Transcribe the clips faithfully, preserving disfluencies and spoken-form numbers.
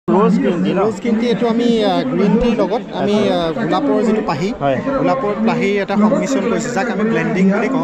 Rose green tea, rose green tea etu ami green tea logot ami gulapor jitu pahi gulapor pahi eta সংমিশ্ৰণ কৰিছে যাক আমি blending বুলি কওঁ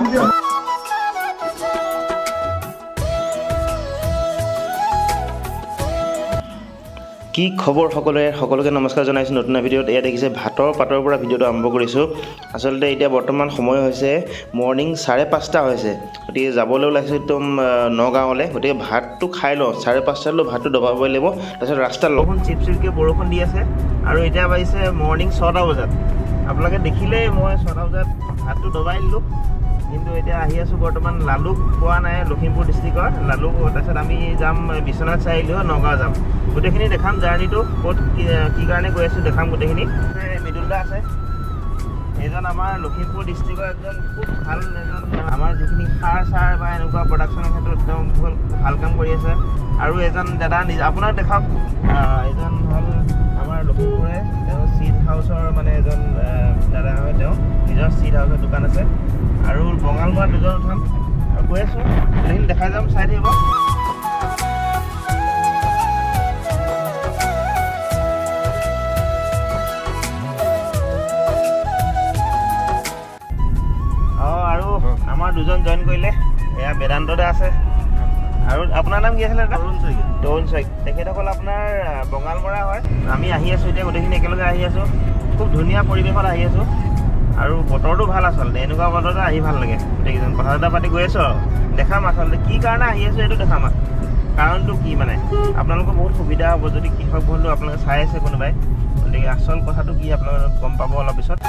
কি খবৰ সকলোৰে সকলোকে নমস্কাৰ জনাইছো নতুন ভিডিঅ'ত এয়া দেখিছে ভাতৰ পাতৰ পৰা ভিডিঅ'টো আৰম্ভ কৰিছো আসলতে এতিয়া বৰ্তমান সময় হৈছে মৰ্নিং চাৰে পাঁচটা হৈছে গতিকে যাবলৈ ওলাইছো একদম নগাঁৱলে গতিকে ভাতটো খাই লওঁ চাৰে পাঁচটা লৈ ভাতটো দবাবই লাগিব তাৰপিছত ৰাস্তাৰ লখন চিপ চিপকে বৰষুণ দি আছে আৰু এতিয়া বাইছে মৰ্নিং ছটা বজাত আপোনালোকে দেখিলে মই ছটা বজাত ভাতটো দবাই দিলোঁ কিন্তু এতিয়া আহি আছো বৰ্তমান লালুক পোৱা নাই লখিমপুৰ ডিষ্ট্ৰিক্টৰ লালুক তাৰপিছত আমি যাম বিশ্বনাথ চাৰিআলি নগাঁও যাম গোটেইখিনি দেখাম জাৰ্নিটো ক'ত কি কাৰণে গৈ আছো দেখাম গোটেইখিনি মৃদুলদা আছে এজন আমাৰ লখিমপুৰ ডিষ্ট্ৰিক্টৰ একদম খুব ভাল এজন আমাৰ যিখিনি সাৰ চাৰ বা এনেকুৱা প্ৰডাকশ্যনৰ ক্ষেত্ৰত একদম ভাল কাম কৰি আছে আৰু এজন দাদা আপোনাক দেখাওক এজন হ'ল আমাৰ লখিমপুৰে তেওঁ চিড হাউচৰ মানে এজন দাদা হয় তেওঁ নিজৰ চিড হাউচৰ দোকান আছে আৰু বঙালমৰা দুজন উঠাম আৰু গৈ আছো গোটেইখিনি দেখাই যাম চাই থাকিব আমাৰ দুজন জয়েন কৰিলে এয়া বেদান্ততে আছে আৰু আপোনাৰ নাম কি আছিল তৰুণ শইকীয়া তৰুণ শইকীয়া তেখেতসকল আপোনাৰ বঙালমৰা হয় আমি আহি আছো এতিয়া গোটেইখিনি একেলগে আহি আছো খুব ধুনীয়া পৰিৱেশত আহি আছো আৰু বতৰটো ভাল আচলতে এনেকুৱা বতৰতে আহি ভাল লাগে গোটেইকেইজন কথা এটা পাতি গৈ আছো আৰু দেখাম আচলতে কি কাৰণে আহি আছো এইটো দেখাম কাৰণটো কি মানে আপোনালোকৰ বহুত সুবিধা হ'ব যদি কৃষক বন্ধু আপোনালোকে চাই আছে কোনোবাই গতিকে আচল কথাটো কি আপোনালোকে গম পাব অলপ পিছত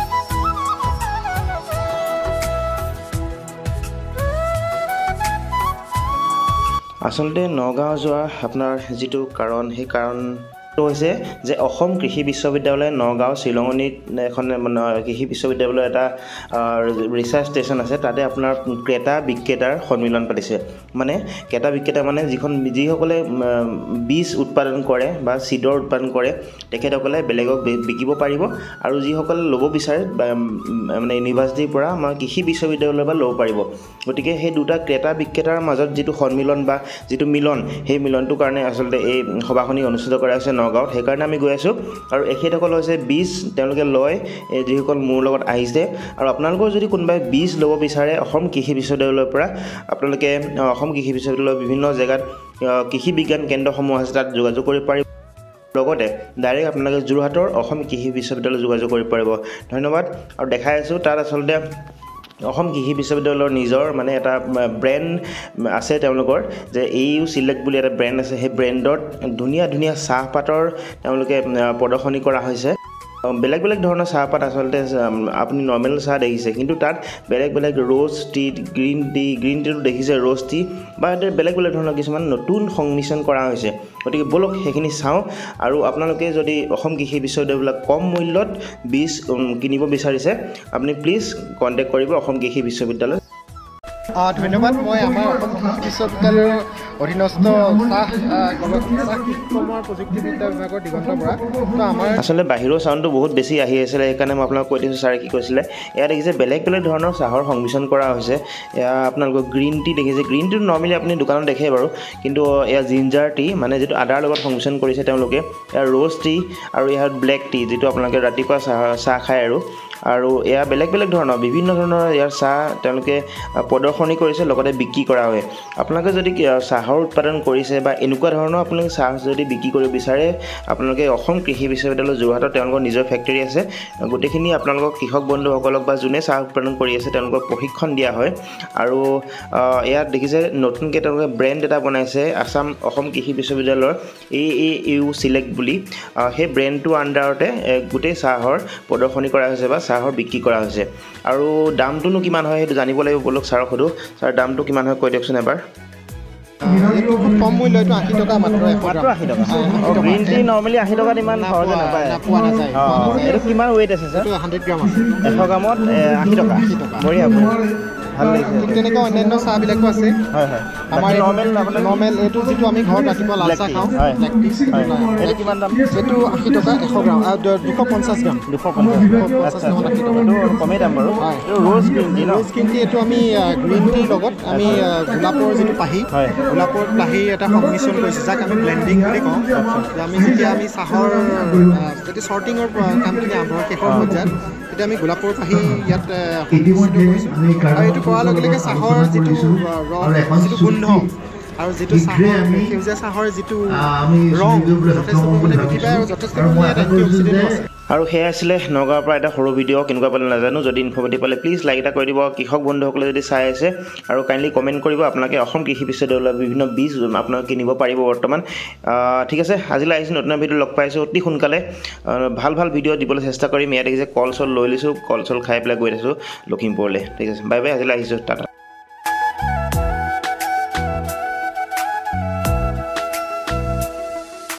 আসলতে নগাঁও যোৱা আপোনাৰ যিটো কাৰণ সেই কাৰণটো হৈছে যে অসম কৃষি বিশ্ববিদ্যালয় নগাঁও শ্বিলঙনিত এখন কৃষি বিশ্ববিদ্যালয়ৰ এটা ৰিচাৰ্চ ষ্টেচন আছে তাতে আপোনাৰ ক্ৰেতা বিক্ৰেতাৰ সন্মিলন পাতিছে মানে ক্ৰেতা বিক্ৰেতা মানে যিখন যিসকলে বীজ উৎপাদন কৰে বা চিডৰ উৎপাদন কৰে তেখেতসকলে বেলেগক বিকিব পাৰিব আৰু যিসকলে ল'ব বিচাৰে মানে ইউনিভাৰ্চিটিৰ পৰা আমাৰ কৃষি বিশ্ববিদ্যালয়ৰ পৰা ল'ব পাৰিব গতিকে সেই দুটা ক্ৰেতা বিক্ৰেতাৰ মাজত যিটো সন্মিলন বা যিটো মিলন সেই মিলনটোৰ কাৰণে আচলতে এই সভাখনি অনুষ্ঠিত কৰা হৈছে নগাঁৱত সেইকাৰণে আমি গৈ আছোঁ আৰু এখেতসকল হৈছে বীজ তেওঁলোকে লয় যিসকল মোৰ লগত আহিছে আৰু আপোনালোকৰ যদি কোনোবাই বীজ ল'ব বিচাৰে অসম কৃষি বিশ্ববিদ্যালয়ৰ পৰা আপোনালোকে অসম কৃষি বিশ্ববিদ্যালয়ৰ বিভিন্ন জেগাত কৃষি বিজ্ঞান কেন্দ্ৰসমূহ আছে তাত যোগাযোগ কৰিব পাৰিব লগতে ডাইৰেক্ট আপোনালোকে যোৰহাটৰ অসম কৃষি বিশ্ববিদ্যালয়ত যোগাযোগ কৰিব পাৰিব ধন্যবাদ আৰু দেখাই আছোঁ তাত আচলতে অসম কৃষি বিশ্ববিদ্যালয়ৰ নিজৰ মানে এটা ব্ৰেণ্ড আছে তেওঁলোকৰ যে এ ইউ চিলেক্ট বুলি এটা ব্ৰেণ্ড আছে সেই ব্ৰেণ্ডত ধুনীয়া ধুনীয়া চাহপাতৰ তেওঁলোকে প্ৰদৰ্শনী কৰা হৈছে বেলেগ বেলেগ ধৰণৰ চাহপাত আচলতে আপুনি নৰ্মেল চাহ দেখিছে কিন্তু তাত বেলেগ বেলেগ rose tea green tea green টিটো দেখিছে ৰ'জ টি বা বেলেগ বেলেগ ধৰণৰ কিছুমান নতুন সংমিশ্ৰণ কৰা হৈছে গতিকে বলক সেইখিনি চাওঁ আৰু আপোনালোকে যদি অসম কৃষি বিশ্ববিদ্যালয়বিলাক কম মূল্যত বীজ কিনিব বিচাৰিছে আপুনি প্লিজ কণ্টেক্ট কৰিব অসম কৃষি বিশ্ববিদ্যালয় ধন্যবাদ মই আমাৰ অসম কৃষি বিশ্ববিদ্যালয়ৰ অধীনস্থ চাহ কৰ্মৰ প্ৰযুক্তিবিদ্যা বিভাগৰ দিগন্ত বৰা তো আমাৰ আচলতে বাহিৰৰ চাউণ্ডটো বহুত বেছি আহি আছিলে সেইকাৰণে মই আপোনাক কৈ দিছোঁ ছাৰে কি কৈছিলে এয়া দেখিছে বেলেগ বেলেগ ধৰণৰ চাহৰ সংমিশ্ৰণ কৰা হৈছে এয়া আপোনালোকৰ গ্ৰীণ টি দেখিছে গ্ৰীণ টিটো নৰ্মেলি আপুনি দোকানত দেখে বাৰু কিন্তু এয়া জিঞ্জাৰ টি মানে যিটো আদাৰ লগত সংমিশ্ৰণ কৰিছে তেওঁলোকে এয়া ৰ'জ টি আৰু ইয়াত ব্লেক টি যিটো আপোনালোকে ৰাতিপুৱা চাহ চাহ খায় আৰু আৰু এয়া বেলেগ বেলেগ ধৰণৰ বিভিন্ন ধৰণৰ ইয়াৰ চাহ তেওঁলোকে প্ৰদৰ্শনী কৰিছে লগতে বিক্ৰী কৰা হয় আপোনালোকে যদি চাহৰ উৎপাদন কৰিছে বা এনেকুৱা ধৰণৰ আপোনালোকে চাহ যদি বিক্ৰী কৰিব বিচাৰে আপোনালোকে অসম কৃষি বিশ্ববিদ্যালয় যোৰহাটত তেওঁলোকৰ নিজৰ ফেক্টৰী আছে গোটেইখিনি আপোনালোকক কৃষক বন্ধুসকলক বা যোনে চাহ উৎপাদন কৰি আছে তেওঁলোকক প্ৰশিক্ষণ দিয়া হয় আৰু ইয়াত দেখিছে নতুনকৈ তেওঁলোকে ব্ৰেণ্ড এটা বনাইছে আসাম অসম কৃষি বিশ্ববিদ্যালয়ৰ এ এ ইউ চিলেক্ট বুলি সেই ব্ৰেণ্ডটোৰ আণ্ডাৰতে গোটেই চাহৰ প্ৰদৰ্শনী কৰা হৈছে বা চাহৰ বিক্ৰী কৰা হৈছে আৰু দামটোনো কিমান হয় সেইটো জানিব লাগিব বলক ছাৰক সোধোঁ ছাৰ দামটো কিমান হয় কৈ দিয়কচোন এবাৰ কম মূল্য এইটো আশী টকা মাত্ৰ মাত্ৰ আশী টকা গ্ৰীণ টি নৰ্মেলি আশী টকাত ইমান সহজে নাপায় পোৱা নাযায় এইটো কিমান ৱেইট আছে ছাৰ হাণ্ড্ৰেড গ্ৰাম আছে এশ গ্ৰামত আশী টকা বঢ়িয়া ভাল লাগিছে ঠিক তেনেকৈ অন্যান্য চাহবিলাকো আছে হয় হয় আমাৰ নৰ্মেল আপোনাৰ নৰ্মেল এইটো যিটো আমি ঘৰত ৰাতিপুৱা লাল চাহ খাওঁ হয়। ব্লেক টি হয় এইটো কিমান দাম এইটো আশী টকা এশ গ্ৰাম আৰু দুশ পঞ্চাছ গ্ৰাম দুশ পঞ্চাছ পঞ্চাছ নহয় আশী টকা এইটো কমেই দাম বাৰু হয়। এইটো ৰ'জ গ্ৰীণ টি ন ৰ'জ গ্ৰীণ টি এইটো আমি গ্ৰীণ টিৰ লগত আমি আহ, গোলাপৰ যিটো পাহি হয়। গোলাপৰ পাহি এটা সংমিশ্ৰণ কৰিছোঁ যাক আমি ব্লেণ্ডিং বুলি কওঁ যে আমি যেতিয়া আমি চাহৰ আহ, যেতিয়া চৰ্টিঙৰ কামখিনি আৰম্ভ হয় শেষৰ পৰ্যায়ত তেতিয়া আমি গোলাপৰ পাহি ইয়াত আহ, সংমিশ্ৰিত কৰিছোঁ আৰু এইটো কৰাৰ লগে লগে চাহৰ যিটো আহ, ৰস যিটো গোন্ধ আৰু যিটো চাহৰ সেউজীয়া চাহৰ যিটো ৰং যথেষ্ট পৰিমাণে বৃদ্ধি পায় আৰু যথেষ্ট পৰিমাণে ইয়াত এণ্টি অক্সিডেণ্টো আছে আৰু সেয়া আছিলে নগাঁৱৰ পৰা এটা সৰু ভিডিঅ' কেনেকুৱা পালে নাজানো যদি ইনফৰ্মেটিভ পালে প্লিজ লাইক এটা কৰি দিব কৃষক বন্ধুসকলে যদি চাই আছে আৰু কাইণ্ডলি কমেণ্ট কৰিব আপোনালোকে অসম কৃষি বিশ্ববিদ্যালয়ৰ বিভিন্ন বীজ আপোনালোকে কিনিব পাৰিব বৰ্তমান ঠিক আছে আজিলৈ আহিছোঁ নতুন ভিডিঅ' লগ পাইছোঁ অতি সোনকালে ভাল ভাল ভিডিঅ' দিবলৈ চেষ্টা কৰিম ইয়াত দেখিছে কল চল লৈ লৈছোঁ কল চল খাই পেলাই গৈ আছোঁ লখিমপুৰলৈ ঠিক আছে বাই বাই আজিলৈ আহিছোঁ টাটা